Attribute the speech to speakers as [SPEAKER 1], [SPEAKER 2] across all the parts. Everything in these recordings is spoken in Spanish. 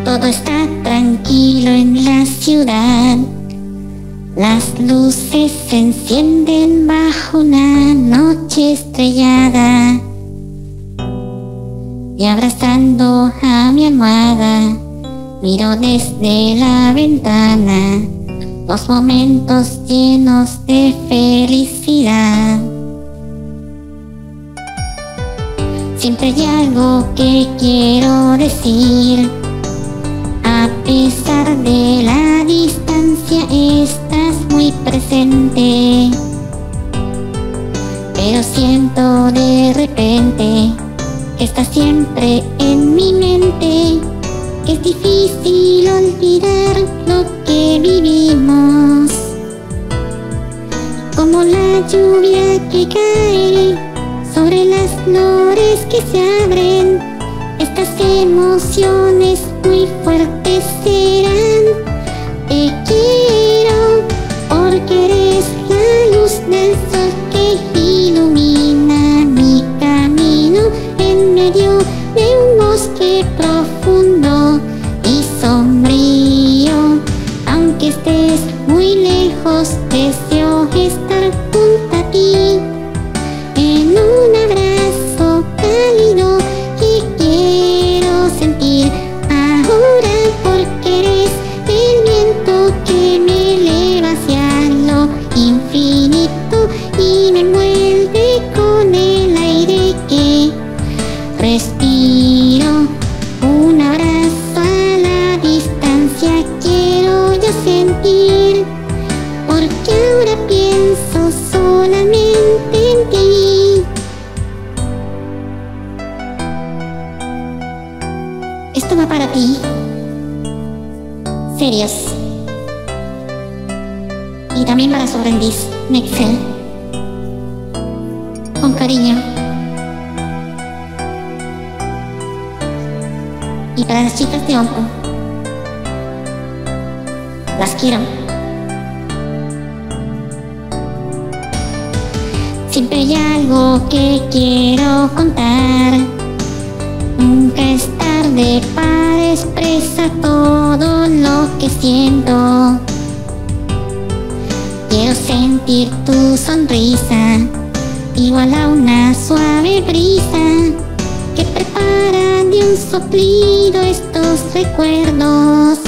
[SPEAKER 1] Todo está tranquilo en la ciudad. Las luces se encienden bajo una noche estrellada. Y abrazando a mi almohada, miro desde la ventana los momentos llenos de felicidad. Siempre hay algo que quiero decir. A pesar de la distancia estás muy presente. Pero siento de repente que estás siempre en mi mente. Que es difícil olvidar lo que vivimos. Como la lluvia que cae sobre las flores que se abren, estas emociones muy fuertes serán. Te quiero porque eres la luz del sol que ilumina mi camino en medio de un bosque profundo y sombrío. Aunque estés muy lejos, deseo estar junto a ti en un abrazo cálido que quiero sentir ahora, porque eres el viento que me eleva hacia lo infinito y me envuelve con el aire que respiro. Un abrazo a la distancia quiero yo sentir, porque ahora pienso solamente en ti. Esto va para ti. Serios. Y también para su aprendiz, Nexel. Con cariño. Y para las chicas de Ompu, las quiero. Siempre hay algo que quiero contar. Nunca es tarde para expresar todo lo que siento. Quiero sentir tu sonrisa, igual a una suave brisa que prepara de un soplido estos recuerdos.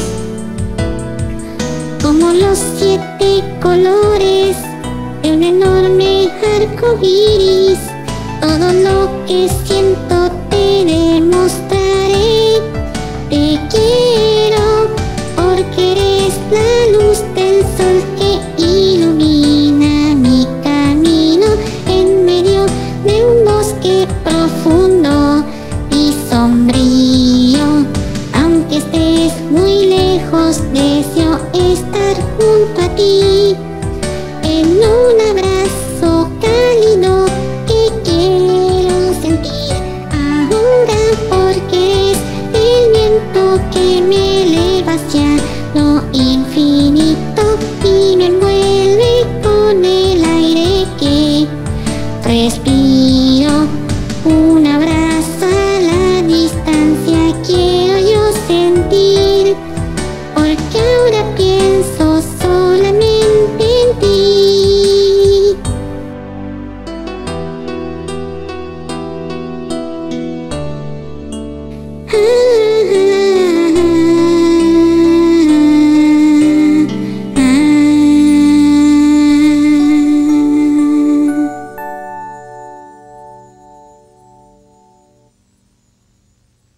[SPEAKER 1] Como los 7 colores de un enorme arco iris, todo lo que siento te demostraré. Te quiero porque eres la luz del sol que ilumina mi camino en medio de un bosque profundo y sombrío. Aunque estés muy lejos, deseo estar junto a ti en un abrazo cálido que quiero sentir ahora, porque es el viento que me eleva hacia lo infinito y me envuelve con el aire que respiro. Un abrazo a la distancia quiero yo sentir, porque ahora pienso solamente en ti.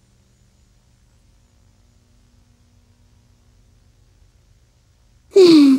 [SPEAKER 1] Ah.